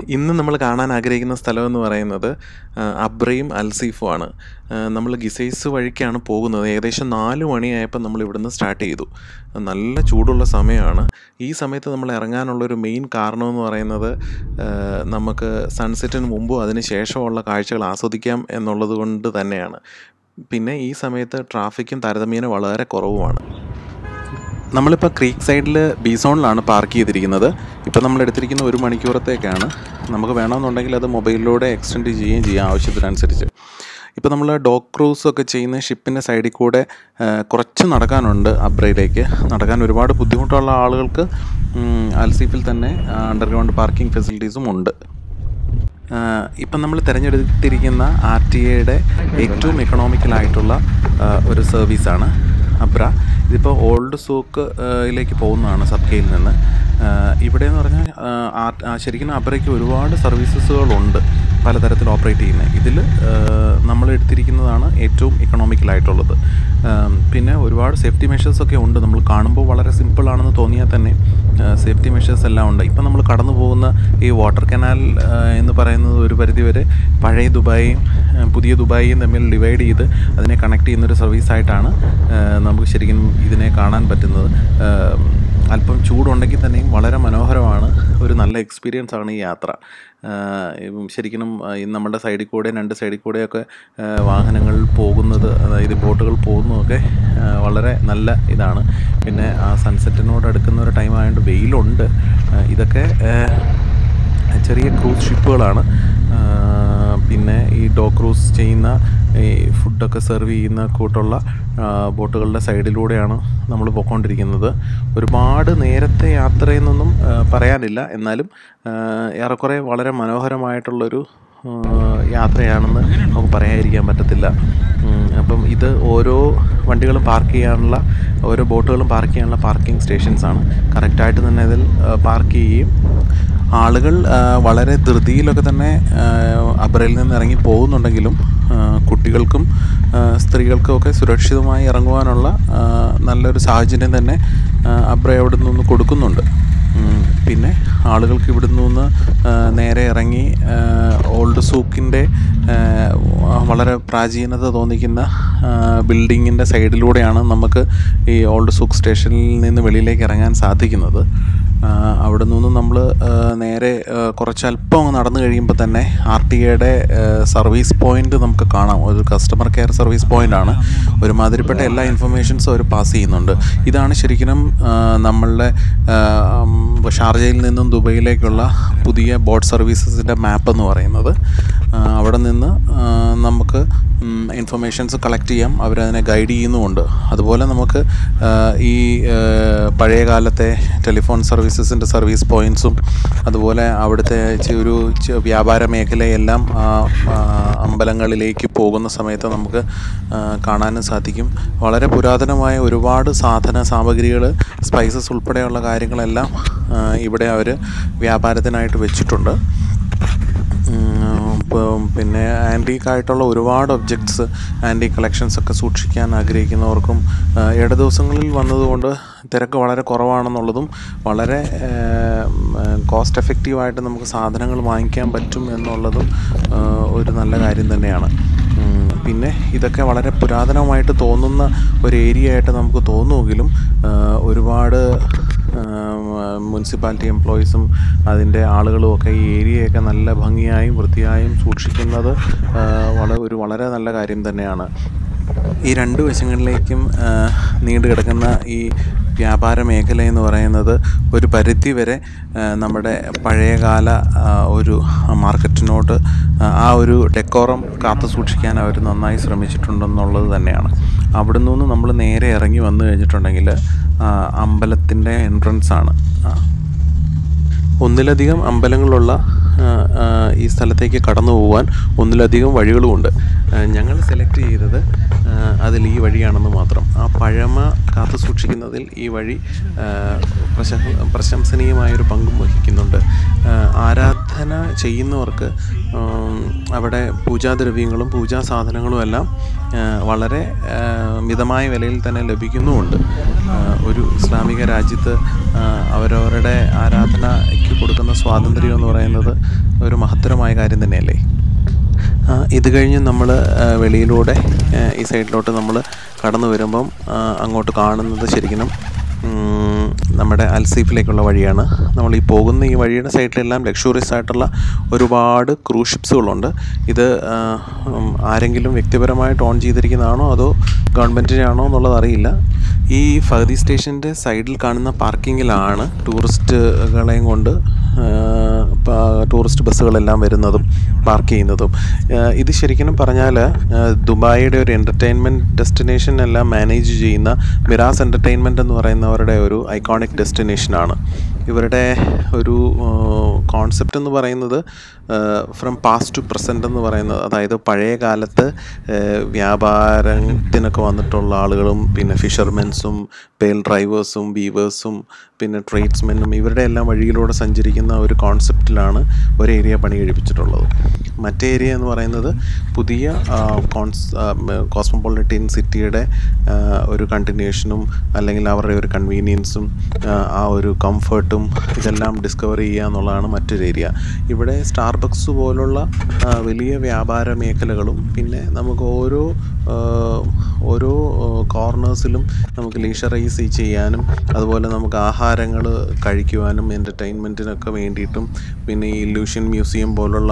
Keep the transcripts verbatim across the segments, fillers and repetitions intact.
ഇന്ന് നമ്മൾ കാണാൻ ആഗ്രഹിക്കുന്ന സ്ഥലം എന്ന് പറയുന്നത് അബ്രയും അൽസീഫുമാണ്. നമ്മൾ ഗിസൈസ് വഴിക്കാണ് പോകുന്നത്. ഏകദേശം നാല് മണിയായപ്പോൾ നമ്മൾ ഇവിടുന്ന് സ്റ്റാർട്ട് ചെയ്തു. നല്ല ചൂടുള്ള സമയമാണ്. ഈ സമയത്ത് നമ്മൾ ഇറങ്ങാനുള്ളൊരു മെയിൻ കാരണമെന്ന് പറയുന്നത് നമുക്ക് സൺസെറ്റിന് മുമ്പും അതിന് ശേഷമുള്ള കാഴ്ചകൾ ആസ്വദിക്കാം എന്നുള്ളത് കൊണ്ട് തന്നെയാണ്. പിന്നെ ഈ സമയത്ത് ട്രാഫിക്കും താരതമ്യേന വളരെ കുറവുമാണ്. നമ്മളിപ്പോൾ ക്രീക്ക് സൈഡിൽ ബി സോണിലാണ് പാർക്ക് ചെയ്തിരിക്കുന്നത്. ഇപ്പോൾ നമ്മൾ എടുത്തിരിക്കുന്ന ഒരു മണിക്കൂറത്തേക്കാണ്. നമുക്ക് വേണമെന്നുണ്ടെങ്കിൽ അത് മൊബൈലിലൂടെ എക്സ്റ്റെൻഡ് ചെയ്യുകയും ചെയ്യാം ആവശ്യത്തിനനുസരിച്ച്. ഇപ്പോൾ നമ്മൾ ഡോഗ് ക്രൂസൊക്കെ ചെയ്യുന്ന ഷിപ്പിൻ്റെ സൈഡിൽ കൂടെ കുറച്ച് നടക്കാനുണ്ട് അബ്രയിലേക്ക്. നടക്കാൻ ഒരുപാട് ബുദ്ധിമുട്ടുള്ള ആളുകൾക്ക് അൽസീഫിൽ തന്നെ അണ്ടർഗ്രൗണ്ട് പാർക്കിംഗ് ഫെസിലിറ്റീസും ഉണ്ട്. ഇപ്പം നമ്മൾ തിരഞ്ഞെടുത്തിരിക്കുന്ന ആർ ടി എയുടെ ഏറ്റവും എക്കണോമിക്കലായിട്ടുള്ള ഒരു സർവീസാണ് അബ്ര. ഇതിപ്പോൾ ഓൾഡ് സൂക്കിലേക്ക് പോകുന്നതാണ് സബ്കയിൽ നിന്ന്. ഇവിടെ എന്ന് പറഞ്ഞാൽ ശരിക്കും അബ്രയ്ക്ക് ഒരുപാട് സർവീസസുകളുണ്ട് പലതരത്തിൽ ഓപ്പറേറ്റ് ചെയ്യുന്നത്. ഇതിൽ നമ്മൾ എടുത്തിരിക്കുന്നതാണ് ഏറ്റവും എക്കണോമിക്കലായിട്ടുള്ളത്. പിന്നെ ഒരുപാട് സേഫ്റ്റി മെഷേഴ്സൊക്കെ ഉണ്ട്. നമ്മൾ കാണുമ്പോൾ വളരെ സിമ്പിളാണെന്ന് തോന്നിയാൽ തന്നെ സേഫ്റ്റി മെഷേഴ്സ് എല്ലാം ഉണ്ട്. ഇപ്പം നമ്മൾ കടന്നു പോകുന്ന ഈ വാട്ടർ കനാൽ എന്ന് പറയുന്നത് ഒരു പരിധിവരെ പഴയ ദുബായിയും പുതിയ ദുബായിയും തമ്മിൽ ഡിവൈഡ് ചെയ്ത് അതിനെ കണക്ട് ചെയ്യുന്നൊരു സർവീസായിട്ടാണ് നമുക്ക് ശരിക്കും ഇതിനെ കാണാൻ പറ്റുന്നത്. അല്പം ചൂടുണ്ടെങ്കിൽ തന്നെയും വളരെ മനോഹരമാണ്. ഒരു നല്ല എക്സ്പീരിയൻസ് ആണ് ഈ യാത്ര. ശരിക്കും നമ്മുടെ സൈഡിൽ കൂടെ രണ്ട് സൈഡിൽ കൂടെയൊക്കെ വാഹനങ്ങൾ പോകുന്നത്, അതായത് ബോട്ടുകൾ പോകുന്നതൊക്കെ വളരെ നല്ല ഇതാണ്. പിന്നെ ആ സൺസെറ്റിനോട് അടുക്കുന്ന ഒരു ടൈം ആയതുകൊണ്ട് വെയിലുണ്ട്. ഇതൊക്കെ ചെറിയ ക്രൂസ് ഷിപ്പുകളാണ്. പിന്നെ ഈ ഡോഗ് ക്രൂസ് ചെയ്യുന്ന ഈ ഫുഡൊക്കെ സെർവ് ചെയ്യുന്ന കൂട്ടുള്ള ബോട്ടുകളുടെ സൈഡിലൂടെയാണ് നമ്മൾ പോയിക്കൊണ്ടിരിക്കുന്നത്. ഒരുപാട് നേരത്തെ യാത്രയെന്നൊന്നും പറയാനില്ല, എന്നാലും ഏറെക്കുറെ വളരെ മനോഹരമായിട്ടുള്ളൊരു യാത്രയാണെന്ന് നമുക്ക് പറയാതിരിക്കാൻ പറ്റത്തില്ല. അപ്പം ഇത് ഓരോ വണ്ടികളും പാർക്ക് ചെയ്യാനുള്ള ഓരോ ബോട്ടുകളും പാർക്ക് ചെയ്യാനുള്ള പാർക്കിംഗ് സ്റ്റേഷൻസാണ്. കറക്റ്റായിട്ട് തന്നെ ഇതിൽ പാർക്ക് ചെയ്യുകയും ആളുകൾ വളരെ ധൃതിയിലൊക്കെ തന്നെ അബ്രയിൽ നിന്ന് ഇറങ്ങി പോകുന്നുണ്ടെങ്കിലും കുട്ടികൾക്കും സ്ത്രീകൾക്കും ഒക്കെ സുരക്ഷിതമായി ഇറങ്ങുവാനുള്ള നല്ലൊരു സാഹചര്യം തന്നെ അബ്ര അവിടെ നിന്ന് കൊടുക്കുന്നുണ്ട്. പിന്നെ ആളുകൾക്ക് ഇവിടെ നിന്ന് നേരെ ഇറങ്ങി ഓൾഡ് സൂക്കിൻ്റെ വളരെ പ്രാചീനത തോന്നിക്കുന്ന ബിൽഡിങ്ങിൻ്റെ സൈഡിലൂടെയാണ് നമുക്ക് ഈ ഓൾഡ് സൂക്ക് സ്റ്റേഷനിൽ നിന്ന് വെളിയിലേക്ക് ഇറങ്ങാൻ സാധിക്കുന്നത്. അവിടെ നിന്ന് നമ്മൾ നേരെ കുറച്ചല്പം നടന്നു കഴിയുമ്പോൾ തന്നെ ആർ ടി എയുടെ സർവീസ് പോയിൻ്റ് നമുക്ക് കാണാം. ഒരു കസ്റ്റമർ കെയർ സർവീസ് പോയിൻ്റാണ്. ഒരുമാതിരിപ്പെട്ട എല്ലാ ഇൻഫർമേഷൻസും അവർ പാസ് ചെയ്യുന്നുണ്ട്. ഇതാണ് ശരിക്കും നമ്മളുടെ ഷാർജയിൽ നിന്നും ദുബൈയിലേക്കുള്ള പുതിയ ബോട്ട് സർവീസസിൻ്റെ മാപ്പ് എന്ന് പറയുന്നത്. അവിടെ നിന്ന് നമുക്ക് ഇൻഫർമേഷൻസ് കളക്ട് ചെയ്യാം. അവരതിനെ ഗൈഡ് ചെയ്യുന്നുമുണ്ട്. അതുപോലെ നമുക്ക് ഈ പഴയ കാലത്തെ ടെലിഫോൺ സർവീസസിൻ്റെ സർവീസ് പോയിൻറ്റ്സും അതുപോലെ അവിടുത്തെ ഒരു വ്യാപാര മേഖലയെല്ലാം അമ്പലങ്ങളിലേക്ക് പോകുന്ന സമയത്ത് നമുക്ക് കാണാനും സാധിക്കും. വളരെ പുരാതനമായ ഒരുപാട് സാധന സാമഗ്രികൾ, സ്പൈസസ് ഉൾപ്പെടെയുള്ള കാര്യങ്ങളെല്ലാം ഇവിടെ അവർ വ്യാപാരത്തിനായിട്ട് വെച്ചിട്ടുണ്ട്. പിന്നെ ആൻറ്റീക്കായിട്ടുള്ള ഒരുപാട് ഒബ്ജക്ട്സ്, ആൻറ്റീക് കളക്ഷൻസൊക്കെ സൂക്ഷിക്കാൻ ആഗ്രഹിക്കുന്നവർക്കും ഇട ദിവസങ്ങളിൽ വന്നതുകൊണ്ട് തിരക്ക് വളരെ കുറവാണെന്നുള്ളതും വളരെ കോസ്റ്റ് എഫക്റ്റീവായിട്ട് നമുക്ക് സാധനങ്ങൾ വാങ്ങിക്കാൻ പറ്റും എന്നുള്ളതും ഒരു നല്ല കാര്യം തന്നെയാണ്. പിന്നെ ഇതൊക്കെ വളരെ പുരാതനമായിട്ട് തോന്നുന്ന ഒരു ഏരിയ ആയിട്ട് നമുക്ക് തോന്നുമെങ്കിലും ഒരുപാട് മുനിസിപ്പാലിറ്റി എംപ്ലോയീസും അതിൻ്റെ ആളുകളും ഒക്കെ ഈ ഏരിയയൊക്കെ നല്ല ഭംഗിയായും വൃത്തിയായും സൂക്ഷിക്കുന്നത് വളരെ ഒരു വളരെ നല്ല കാര്യം തന്നെയാണ്. ഈ രണ്ട് വശങ്ങളിലേക്കും നീണ്ടു കിടക്കുന്ന ഈ വ്യാപാര മേഖല എന്ന് പറയുന്നത് ഒരു പരിധി വരെ നമ്മുടെ പഴയകാല ഒരു മാർക്കറ്റിനോട് ആ ഒരു ഡെക്കോറം കാത്തു സൂക്ഷിക്കാൻ അവർ നന്നായി ശ്രമിച്ചിട്ടുണ്ടെന്നുള്ളത് തന്നെയാണ്. അവിടെ നിന്ന് നമ്മൾ നേരെ ഇറങ്ങി വന്നു കഴിഞ്ഞിട്ടുണ്ടെങ്കിൽ അമ്പലത്തിൻ്റെ എൻട്രൻസ് ആണ്. ഒന്നിലധികം അമ്പലങ്ങളുള്ള ഈ സ്ഥലത്തേക്ക് കടന്നു പോകാൻ ഒന്നിലധികം വഴികളുമുണ്ട്. ഞങ്ങൾ സെലക്ട് ചെയ്തത് അതിൽ ഈ വഴിയാണെന്ന് മാത്രം. ആ പഴമ കാത്തു സൂക്ഷിക്കുന്നതിൽ ഈ വഴി പ്രശ പ്രശംസനീയമായൊരു പങ്കും വഹിക്കുന്നുണ്ട്. ആരാധന ചെയ്യുന്നവർക്ക് അവിടെ പൂജാദ്രവ്യങ്ങളും പൂജാ സാധനങ്ങളും എല്ലാം വളരെ മിതമായ വിലയിൽ തന്നെ ലഭിക്കുന്നുമുണ്ട്. ഒരു ഇസ്ലാമിക രാജ്യത്ത് അവരവരുടെ ആരാധനയ്ക്ക് കൊടുക്കുന്ന സ്വാതന്ത്ര്യം എന്ന് പറയുന്നത് ഒരു മഹത്തരമായ കാര്യം തന്നെയല്ലേ. ഇത് കഴിഞ്ഞ് നമ്മൾ വെളിയിലൂടെ ഈ സൈഡിലോട്ട് നമ്മൾ കടന്നു വരുമ്പം അങ്ങോട്ട് കാണുന്നത് ശരിക്കും നമ്മുടെ അൽസീഫിലേക്കുള്ള വഴിയാണ്. നമ്മൾ ഈ പോകുന്ന ഈ വഴിയുടെ സൈഡിലെല്ലാം ലക്ഷൂറിയസ് ആയിട്ടുള്ള ഒരുപാട് ക്രൂസ് ഷിപ്സുകളുണ്ട്. ഇത് ആരെങ്കിലും വ്യക്തിപരമായിട്ട് ഓൺ ചെയ്തിരിക്കുന്നതാണോ അതോ ഗവൺമെൻറ്റിനാണോ എന്നുള്ളത് അറിയില്ല. ഈ ഫഹദി സ്റ്റേഷൻ്റെ സൈഡിൽ കാണുന്ന പാർക്കിങ്ങിലാണ് ടൂറിസ്റ്റുകളെയും കൊണ്ട് ടൂറിസ്റ്റ് ബസ്സുകളെല്ലാം വരുന്നതും പാർക്ക് ചെയ്യുന്നതും. ഇത് ശരിക്കും പറഞ്ഞാൽ ദുബായിയുടെ ഒരു എൻ്റർടൈൻമെൻറ്റ് ഡെസ്റ്റിനേഷൻ എല്ലാം മാനേജ് ചെയ്യുന്ന മിറാസ് എൻ്റർടൈൻമെൻറ്റ് എന്ന് പറയുന്നവരുടെ ഒരു ഐക്കോണിക് ഡെസ്റ്റിനേഷനാണ്. ഇവരുടെ ഒരു കോൺസെപ്റ്റ് എന്ന് പറയുന്നത് ഫ്രം പാസ്റ്റ് ടു പ്രസൻറ്റ് എന്ന് പറയുന്നത്, അതായത് പഴയ കാലത്ത് വ്യാപാരത്തിനൊക്കെ വന്നിട്ടുള്ള ആളുകളും പിന്നെ ഫിഷർമെൻസും പെയിൽ ഡ്രൈവേഴ്സും വീവേഴ്സും പിന്നെ ട്രേഡ്സ്മെന്നും ഇവരുടെ എല്ലാം വഴിയിലൂടെ സഞ്ചരിക്കുന്ന ഒരു കോൺസെപ്റ്റിലാണ് ഒരു ഏരിയ പണി കഴിപ്പിച്ചിട്ടുള്ളത്. മറ്റേ ഏരിയ എന്ന് പറയുന്നത് പുതിയ കോൺസ് കോസ്മോപൊളിറ്റൻ സിറ്റിയുടെ ഒരു കണ്ടിന്യൂഷനും അല്ലെങ്കിൽ അവരുടെ ഒരു കൺവീനിയൻസും ആ ഒരു കംഫർട്ടും ഇതെല്ലാം ഡിസ്കവർ ചെയ്യുക എന്നുള്ളതാണ് മറ്റൊരു ഏരിയ. ഇവിടെ സ്റ്റാർബക്സ് പോലുള്ള വലിയ വ്യാപാര മേഖലകളും പിന്നെ നമുക്ക് ഓരോ ഓരോ കോർണേഴ്സിലും നമുക്ക് ലീഷറൈസ് ചെയ്യാനും അതുപോലെ നമുക്ക് ആഹാരങ്ങൾ കഴിക്കുവാനും എൻ്റർടൈൻമെൻറ്റിനൊക്കെ വേണ്ടിയിട്ടും പിന്നെ ഈ ഇല്യൂഷൻ മ്യൂസിയം പോലുള്ള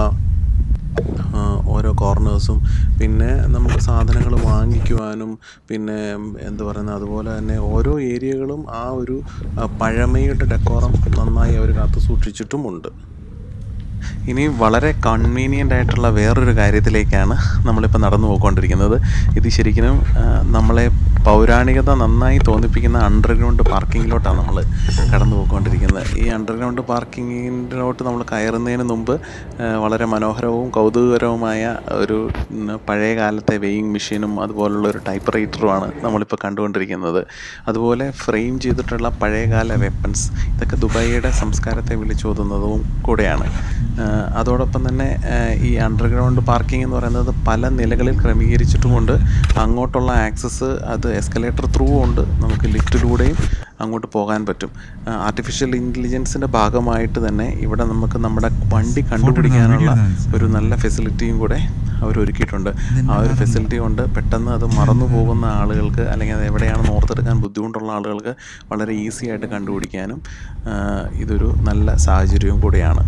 ഓരോ കോർണേഴ്സും പിന്നെ നമുക്ക് സാധനങ്ങൾ വാങ്ങിക്കുവാനും പിന്നെ എന്താ പറയുന്നത് അതുപോലെ തന്നെ ഓരോ ഏരിയകളും ആ ഒരു പഴമയുടെ ഡെക്കോറം നന്നായി അവർ കാത്തു സൂക്ഷിച്ചിട്ടുമുണ്ട്. ഇനി വളരെ കൺവീനിയൻ്റ് ആയിട്ടുള്ള വേറൊരു കാര്യത്തിലേക്കാണ് നമ്മളിപ്പോൾ നടന്നു പോയിക്കൊണ്ടിരിക്കുന്നത്. ഇത് ശരിക്കും നമ്മളെ പൗരാണികത നന്നായി തോന്നിപ്പിക്കുന്ന അണ്ടർഗ്രൗണ്ട് പാർക്കിങ്ങിലോട്ടാണ് നമ്മൾ കടന്നു പോയിക്കൊണ്ടിരിക്കുന്നത്. ഈ അണ്ടർഗ്രൗണ്ട് പാർക്കിങ്ങിലോട്ട് നമ്മൾ കയറുന്നതിന് മുമ്പ് വളരെ മനോഹരവും കൗതുകകരവുമായ ഒരു പഴയ കാലത്തെ വെയിങ് മെഷീനും അതുപോലുള്ള ഒരു ടൈപ്പ് റൈറ്ററുമാണ് നമ്മളിപ്പോൾ കണ്ടുകൊണ്ടിരിക്കുന്നത്. അതുപോലെ ഫ്രെയിം ചെയ്തിട്ടുള്ള പഴയകാല വെപ്പൺസ്, ഇതൊക്കെ ദുബായിയുടെ സംസ്കാരത്തെ വിളിച്ചോതുന്നതും കൂടെയാണ്. അതോടൊപ്പം തന്നെ ഈ അണ്ടർഗ്രൗണ്ട് പാർക്കിംഗ് എന്ന് പറയുന്നത് പല നിലകളിൽ ക്രമീകരിച്ചിട്ടുമുണ്ട്. അങ്ങോട്ടുള്ള ആക്സസ് അത് എസ്കലേറ്റർ ത്രൂ ഉണ്ട്, നമുക്ക് ലിഫ്റ്റിലൂടെയും അങ്ങോട്ട് പോകാൻ പറ്റും. ആർട്ടിഫിഷ്യൽ ഇൻ്റലിജൻസിൻ്റെ ഭാഗമായിട്ട് തന്നെ ഇവിടെ നമുക്ക് നമ്മുടെ വണ്ടി കണ്ടുപിടിക്കാനുള്ള ഒരു നല്ല ഫെസിലിറ്റിയും കൂടെ അവർ ഒരുക്കിയിട്ടുണ്ട്. ആ ഒരു ഫെസിലിറ്റി കൊണ്ട് പെട്ടെന്ന് അത് മറന്നു പോകുന്ന ആളുകൾക്ക് അല്ലെങ്കിൽ അത് എവിടെയാണെന്ന് ഓർത്തെടുക്കാൻ ബുദ്ധിമുട്ടുള്ള ആളുകൾക്ക് വളരെ ഈസി ആയിട്ട് കണ്ടുപിടിക്കാനും ഇതൊരു നല്ല സാഹചര്യവും കൂടെയാണ്.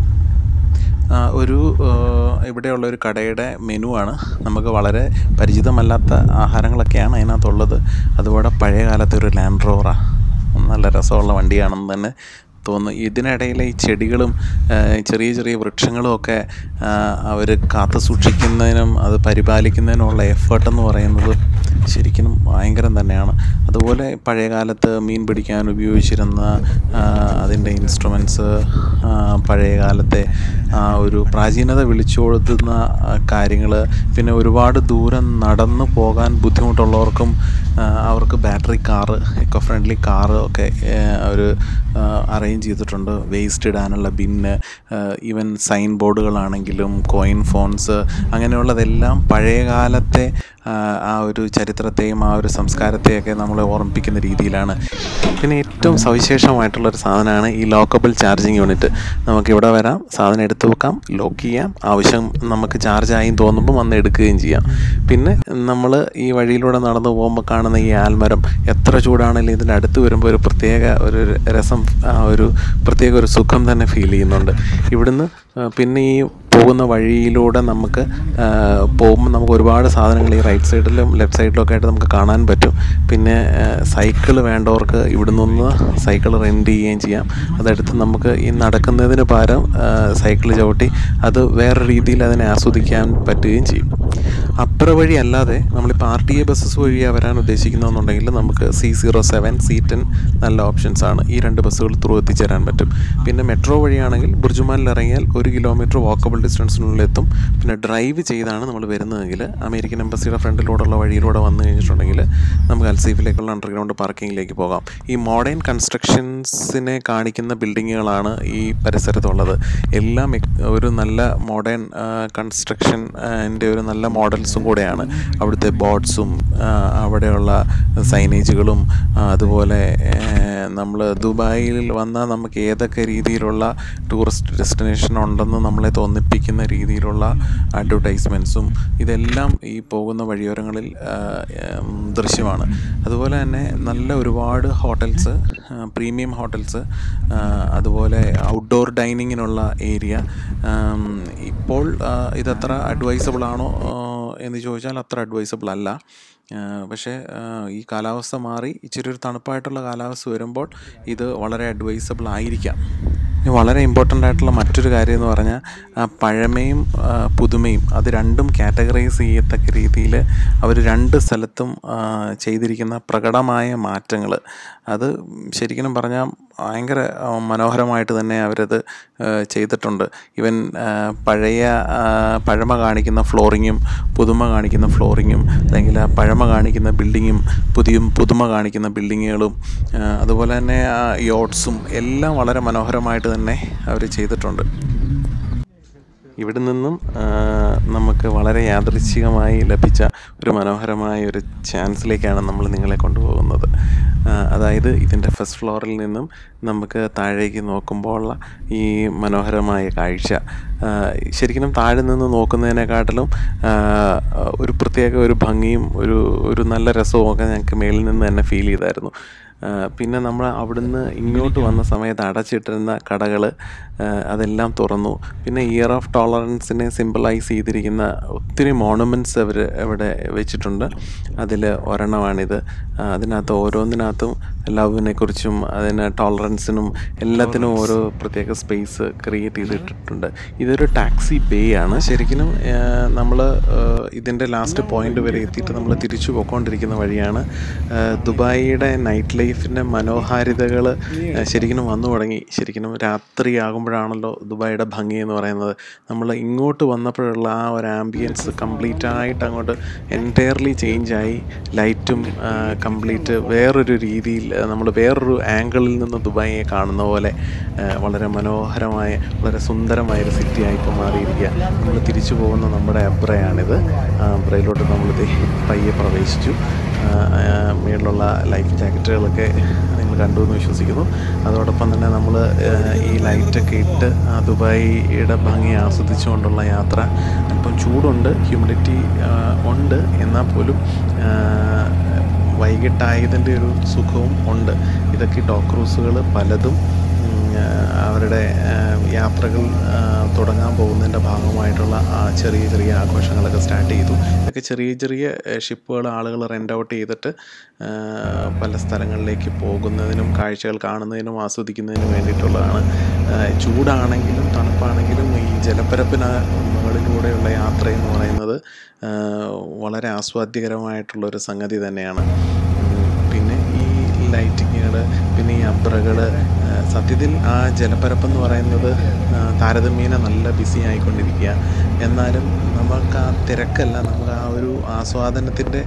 ഒരു ഇവിടെയുള്ള ഒരു കടയുടെ മെനു ആണ്. നമുക്ക് വളരെ പരിചിതമല്ലാത്ത ആഹാരങ്ങളൊക്കെയാണ് അതിനകത്തുള്ളത്. അതുപോലെ പഴയ കാലത്തെ ഒരു ലാൻഡ് റോവറാണ്, നല്ല രസമുള്ള വണ്ടിയാണെന്ന് തന്നെ തോന്നുന്നു. ഇതിനിടയിലെ ഈ ചെടികളും ചെറിയ ചെറിയ വൃക്ഷങ്ങളും ഒക്കെ അവർ കാത്തു സൂക്ഷിക്കുന്നതിനും അത് പരിപാലിക്കുന്നതിനുമുള്ള എഫേർട്ടെന്ന് പറയുന്നത് ശരിക്കും ഭയങ്കരം തന്നെയാണ്. അതുപോലെ പഴയ കാലത്ത് മീൻ പിടിക്കാൻ ഉപയോഗിച്ചിരുന്ന അതിൻ്റെ ഇൻസ്ട്രുമെൻറ്റ്സ്, പഴയ കാലത്തെ ആ ഒരു പ്രാചീനത വിളിച്ചോതുന്ന കാര്യങ്ങൾ, പിന്നെ ഒരുപാട് ദൂരം നടന്നു പോകാൻ ബുദ്ധിമുട്ടുള്ളവർക്കും അവർക്ക് battery car, eco friendly car ഒക്കെ അവർ അറേഞ്ച് ചെയ്തിട്ടുണ്ട്. വേസ്റ്റ് ഇടാനുള്ള ബിന്ന്, ഈവൻ സൈൻ ബോർഡുകളാണെങ്കിലും കോയിൻ ഫോൺസ്, അങ്ങനെയുള്ളതെല്ലാം പഴയ കാലത്തെ ആ ഒരു ചരിത്രത്തെയും ആ ഒരു സംസ്കാരത്തെയൊക്കെ നമ്മളെ ഓർമ്മിപ്പിക്കുന്ന രീതിയിലാണ്. പിന്നെ ഏറ്റവും സവിശേഷമായിട്ടുള്ളൊരു സാധനമാണ് ഈ ലോക്കബിൾ ചാർജിങ് യൂണിറ്റ്. നമുക്കിവിടെ വരാം, സാധനം എടുത്തു വെക്കാം, ലോക്ക് ചെയ്യാം, ആവശ്യം നമുക്ക് ചാർജായും തോന്നുമ്പോൾ വന്ന് എടുക്കുകയും ചെയ്യാം. പിന്നെ നമ്മൾ ഈ വഴിയിലൂടെ നടന്നു പോകുമ്പോൾ കാണുന്ന ഈ ആൽമരം എത്ര ചൂടാണെങ്കിലും ഇതിൻ്റെ അടുത്ത് വരുമ്പോൾ ഒരു പ്രത്യേക ഒരു രസം, ഒരു പ്രത്യേക ഒരു സുഖം തന്നെ ഫീൽ ചെയ്യുന്നുണ്ട്. ഇവിടുന്ന് പിന്നെ ഈ പോകുന്ന വഴിയിലൂടെ നമുക്ക് പോകുമ്പോൾ നമുക്ക് ഒരുപാട് സാധനങ്ങൾ ഈ റൈറ്റ് സൈഡിലും ലെഫ്റ്റ് സൈഡിലും ഒക്കെ ആയിട്ട് നമുക്ക് കാണാൻ പറ്റും. പിന്നെ സൈക്കിൾ വേണ്ടവർക്ക് ഇവിടെ നിന്ന് സൈക്കിൾ റെൻ്റ് ചെയ്യുകയും ചെയ്യാം. അതെടുത്ത് നമുക്ക് ഈ നടക്കുന്നതിന് പകരം സൈക്കിൾ ചവിട്ടി അത് വേറെ രീതിയിൽ അതിനെ ആസ്വദിക്കാൻ പറ്റുകയും ചെയ്യും. അപ്പുറ വഴി അല്ലാതെ നമ്മളിപ്പോൾ ആർ ടി എ ബസ്സസ് വഴിയാണ് വരാൻ ഉദ്ദേശിക്കുന്നതെന്നുണ്ടെങ്കിൽ നമുക്ക് C zero seven C ten നല്ല ഓപ്ഷൻസാണ്. ഈ രണ്ട് ബസ്സുകൾ ത്രൂ എത്തിച്ചേരാൻ പറ്റും. പിന്നെ മെട്രോ വഴിയാണെങ്കിൽ ബുർജുമാനിൽ ഇറങ്ങിയാൽ ഒരു കിലോമീറ്റർ വാക്കബിൾ ഡിസ്റ്റൻസിനുള്ളിൽ എത്തും. പിന്നെ ഡ്രൈവ് ചെയ്താണ് നമ്മൾ വരുന്നതെങ്കിൽ അമേരിക്കൻ എംബസിയുടെ ഫ്രണ്ടിലൂടെയുള്ള വഴിയിലൂടെ വന്നു കഴിഞ്ഞിട്ടുണ്ടെങ്കിൽ നമുക്ക് അൽസീഫിലേക്കുള്ള അണ്ടർഗ്രൗണ്ട് പാർക്കിങ്ങിലേക്ക് പോകാം. ഈ മോഡേൺ കൺസ്ട്രക്ഷൻസിനെ കാണിക്കുന്ന ബിൽഡിങ്ങുകളാണ് ഈ പരിസരത്തുള്ളത്. എല്ലാം ഒരു നല്ല മോഡേൺ കൺസ്ട്രക്ഷൻ എൻ്റെ ഒരു നല്ല മോഡൽസും കൂടെയാണ്. അവിടുത്തെ ബോർഡ്സും അവിടെയുള്ള സൈനേജുകളും അതുപോലെ നമ്മൾ ദുബായിൽ വന്നാൽ നമുക്ക് ഏതൊക്കെ രീതിയിലുള്ള ടൂറിസ്റ്റ് ഡെസ്റ്റിനേഷൻ ഉണ്ടെന്ന് നമ്മളെ തോന്നിപ്പിക്കുന്ന രീതിയിലുള്ള അഡ്വർടൈസ്മെൻറ്റ്സും ഇതെല്ലാം ഈ പോകുന്ന വഴിയോരങ്ങളിൽ ദൃശ്യമാണ്. അതുപോലെ തന്നെ നല്ല ഒരുപാട് ഹോട്ടൽസ്, പ്രീമിയം ഹോട്ടൽസ്, അതുപോലെ ഔട്ട്ഡോർ ഡൈനിങ്ങിനുള്ള ഏരിയ. ഇപ്പോൾ ഇതത്ര അഡ്വൈസബിൾ ആണോ എന്ന് ചോദിച്ചാൽ അത്ര അഡ്വൈസബിൾ അല്ല. പക്ഷേ ഈ കാലാവസ്ഥ മാറി ഇച്ചിരി ഒരു തണുപ്പായിട്ടുള്ള കാലാവസ്ഥ വരുമ്പോൾ ഇത് വളരെ അഡ്വൈസബിൾ ആയിരിക്കാം. വളരെ ഇമ്പോർട്ടൻ്റ് ആയിട്ടുള്ള മറ്റൊരു കാര്യം എന്ന് പറഞ്ഞാൽ പഴമയും പുതുമയും അത് രണ്ടും കാറ്റഗറൈസ് ചെയ്യത്തക്ക രീതിയിൽ അവർ രണ്ട് സ്ഥലത്തും ചെയ്തിരിക്കുന്ന പ്രകടമായ മാറ്റങ്ങൾ അത് ശരിക്കും പറഞ്ഞാൽ ഭയങ്കര മനോഹരമായിട്ട് തന്നെ അവരത് ചെയ്തിട്ടുണ്ട്. ഇവൻ പഴയ പഴമ കാണിക്കുന്ന ഫ്ലോറിങ്ങും പുതുമ കാണിക്കുന്ന ഫ്ലോറിങ്ങും അല്ലെങ്കിൽ പഴമ കാണിക്കുന്ന ബിൽഡിങ്ങും പുതിയ പുതുമ കാണിക്കുന്ന ബിൽഡിങ്ങുകളും അതുപോലെ തന്നെ യോട്ട്സും എല്ലാം വളരെ മനോഹരമായിട്ട് തന്നെ അവർ ചെയ്തിട്ടുണ്ട്. ഇവിടെ നിന്നും നമുക്ക് വളരെ യാദൃച്ഛികമായി ലഭിച്ച ഒരു മനോഹരമായ ഒരു ചാൻസിലേക്കാണ് നമ്മൾ നിങ്ങളെ കൊണ്ടുപോകുന്നത്. അതായത് ഇതിൻ്റെ ഫസ്റ്റ് ഫ്ലോറിൽ നിന്നും നമുക്ക് താഴേക്ക് നോക്കുമ്പോഴുള്ള ഈ മനോഹരമായ കാഴ്ച ശരിക്കും താഴെ നിന്ന് നോക്കുന്നതിനെക്കാട്ടിലും ഒരു പ്രത്യേക ഒരു ഭംഗിയും ഒരു ഒരു നല്ല രസവും ഒക്കെ ഞങ്ങൾക്ക് മേളിൽ നിന്ന് തന്നെ ഫീൽ ചെയ്തായിരുന്നു. പിന്നെ നമ്മൾ അവിടുന്ന് ഇങ്ങോട്ട് വന്ന സമയത്ത് അടച്ചിട്ടിരുന്ന കടകൾ അതെല്ലാം തുറന്നു. പിന്നെ ഇയർ ഓഫ് ടോളറൻസിനെ സിംബലൈസ് ചെയ്തിരിക്കുന്ന ഒത്തിരി മോണുമെൻറ്റ്സ് അവർ ഇവിടെ വെച്ചിട്ടുണ്ട്. അതിൽ ഒരെണ്ണമാണിത്. അതിനകത്ത് ഓരോന്നിനകത്തും ലവിനെ കുറിച്ചും അതിന് ടോളറൻസിനും എല്ലാത്തിനും ഓരോ പ്രത്യേക സ്പേസ് ക്രിയേറ്റ് ചെയ്തിട്ടുണ്ട്. ഇതൊരു ടാക്സി ബേ ആണ്. ശരിക്കും നമ്മൾ ഇതിൻ്റെ ലാസ്റ്റ് പോയിന്റ് വരെ എത്തിയിട്ട് നമ്മൾ തിരിച്ചു പോയിക്കൊണ്ടിരിക്കുന്ന വഴിയാണ്. ദുബായിയുടെ നൈറ്റ് ലൈഫിൻ്റെ മനോഹാരിതകൾ ശരിക്കും വന്നു തുടങ്ങി. ശരിക്കും രാത്രി ആകുമ്പോഴാണല്ലോ ദുബായിയുടെ ഭംഗി എന്ന് പറയുന്നത്. നമ്മൾ ഇങ്ങോട്ട് വന്നപ്പോഴുള്ള ആ ഒരു ആംബിയൻസ് കംപ്ലീറ്റ് ആയിട്ട് അങ്ങോട്ട് എൻറ്റയർലി ചേഞ്ചായി. ലൈറ്റും കംപ്ലീറ്റ് വേറൊരു രീതിയിൽ നമ്മൾ വേറൊരു ആംഗിളിൽ നിന്ന് ദുബായിയെ കാണുന്ന പോലെ വളരെ മനോഹരമായ വളരെ സുന്ദരമായൊരു സിറ്റി ആയിട്ട് മാറിയിരിക്കുക. നമ്മൾ തിരിച്ചു പോകുന്ന നമ്മുടെ അബ്രയാണിത്. അബ്രയിലോട്ട് നമ്മളിത് പയ്യെ പ്രവേശിച്ചു. മേളിലുള്ള ലൈഫ് ജാക്കറ്റുകളൊക്കെ നിങ്ങൾ കണ്ടു എന്ന് വിശ്വസിക്കുന്നു. അതോടൊപ്പം തന്നെ നമ്മൾ ഈ ലൈറ്റൊക്കെ ഇട്ട് ദുബായിയുടെ ഭംഗി ആസ്വദിച്ചുകൊണ്ടുള്ള യാത്ര. അല്പം ചൂടുണ്ട്, ഹ്യൂമിഡിറ്റി ഉണ്ട്, എന്നാൽ പോലും വൈകിട്ടായതിൻ്റെ ഒരു സുഖവും ഉണ്ട്. ഇതൊക്കെ ഡോഗ് ക്രൂസുകൾ പലതും അവരുടെ യാത്രകൾ തുടങ്ങാൻ പോകുന്നതിൻ്റെ ഭാഗമായിട്ടുള്ള ആ ചെറിയ ചെറിയ ആഘോഷങ്ങളൊക്കെ സ്റ്റാർട്ട് ചെയ്തു. ഇതൊക്കെ ചെറിയ ചെറിയ ഷിപ്പുകൾ ആളുകൾ റെൻ്റ് ഔട്ട് ചെയ്തിട്ട് പല സ്ഥലങ്ങളിലേക്ക് പോകുന്നതിനും കാഴ്ചകൾ കാണുന്നതിനും ആസ്വദിക്കുന്നതിനും വേണ്ടിയിട്ടുള്ളതാണ്. ചൂടാണെങ്കിലും തണുപ്പാണെങ്കിലും ഈ ജലപ്പരപ്പിന് മുകളിലൂടെയുള്ള യാത്ര എന്ന് പറയുന്നത് വളരെ ആസ്വാദ്യകരമായിട്ടുള്ളൊരു സംഗതി തന്നെയാണ്. പിന്നെ ഈ ലൈറ്റിങ്ങുകൾ, പിന്നെ ഈ അബ്രകൾ, സത്യത്തിൽ ആ ജലപ്പരപ്പെന്ന് പറയുന്നത് താരതമ്യേന നല്ല ബിസി ആയിക്കൊണ്ടിരിക്കുക. എന്നാലും നമുക്ക് ആ തിരക്കല്ല, നമുക്ക് ആ ഒരു ആസ്വാദനത്തിൻ്റെ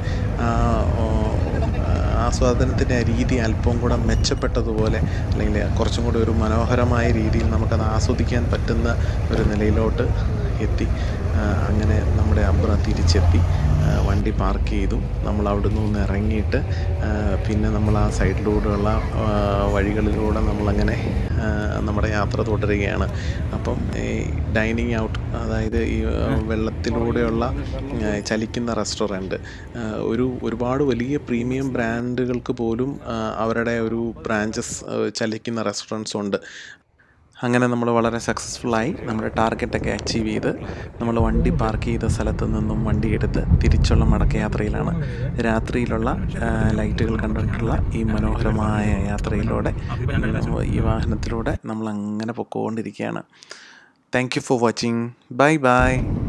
ആസ്വാദനത്തിൻ്റെ രീതി അല്പം കൂടെ മെച്ചപ്പെട്ടതുപോലെ അല്ലെങ്കിൽ കുറച്ചും കൂടി ഒരു മനോഹരമായ രീതിയിൽ നമുക്കത് ആസ്വദിക്കാൻ പറ്റുന്ന ഒരു നിലയിലോട്ട് എത്തി. അങ്ങനെ നമ്മുടെ അബ്ര തിരിച്ചെത്തി. വണ്ടി പാർക്ക് ചെയ്തു. നമ്മൾ അവിടെ നിന്ന് ഇറങ്ങിയിട്ട് പിന്നെ നമ്മൾ ആ സൈഡിലൂടെയുള്ള വഴികളിലൂടെ നമ്മളങ്ങനെ നമ്മുടെ യാത്ര തുടരുകയാണ്. അപ്പം ഈ ഡൈനിങ് ഔട്ട്, അതായത് ഈ വെള്ളത്തിലൂടെയുള്ള ചലിക്കുന്ന റെസ്റ്റോറൻറ്റ്, ഒരു ഒരുപാട് വലിയ പ്രീമിയം ബ്രാൻഡുകൾക്ക് പോലും അവരുടെ ഒരു ബ്രാഞ്ചസ് ചലിക്കുന്ന റെസ്റ്റോറൻറ്റ്സ് ഉണ്ട്. അങ്ങനെ നമ്മൾ വളരെ സക്സസ്ഫുള്ളായി നമ്മുടെ ടാർഗറ്റൊക്കെ അച്ചീവ് ചെയ്ത് നമ്മൾ വണ്ടി പാർക്ക് ചെയ്ത സ്ഥലത്ത് നിന്നും വണ്ടി എടുത്ത് തിരിച്ചുള്ള മടക്കയാത്രയിലാണ്. രാത്രിയിലുള്ള ലൈറ്റുകൾ കണ്ടിട്ടുള്ള ഈ മനോഹരമായ യാത്രയിലൂടെ ഈ വാഹനത്തിലൂടെ നമ്മൾ അങ്ങനെ പൊക്കോണ്ടിരിക്കുകയാണ്. Thank you for watching. Bye by.